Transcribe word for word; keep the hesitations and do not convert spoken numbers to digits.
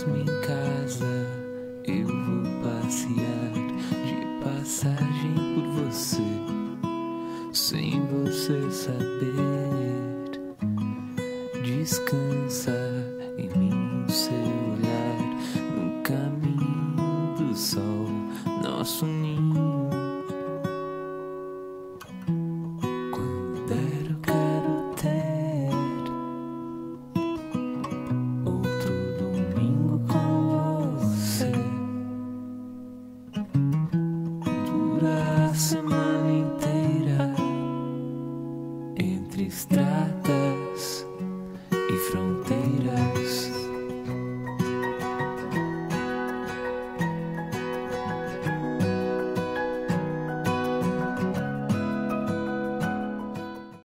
mesmo em casa eu vou passear de passagem por você, sem você saber. Descansa em mim o seu olhar, no caminho do sol, nosso ninho. Quando der eu quero ter outro domingo com você. Dura a semana inteira entre estradas